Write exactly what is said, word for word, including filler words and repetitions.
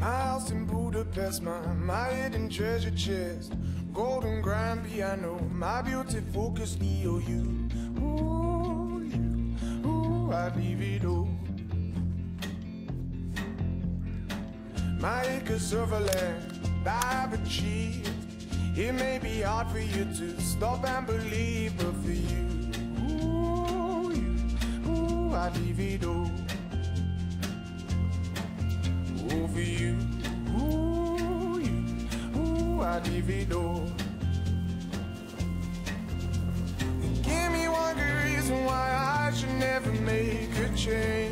My house in Budapest, my, my hidden treasure chest, golden grand piano, my beauty focus, E O U. Ooh, you, ooh, I'd leave it all. My acres of land I've achieved. It may be hard for you to stop and believe, but for you, ooh, you, ooh, I'd leave it all. Ooh, for you, ooh, you, ooh, I'd leave it all. Give me one good reason why I should never make a change.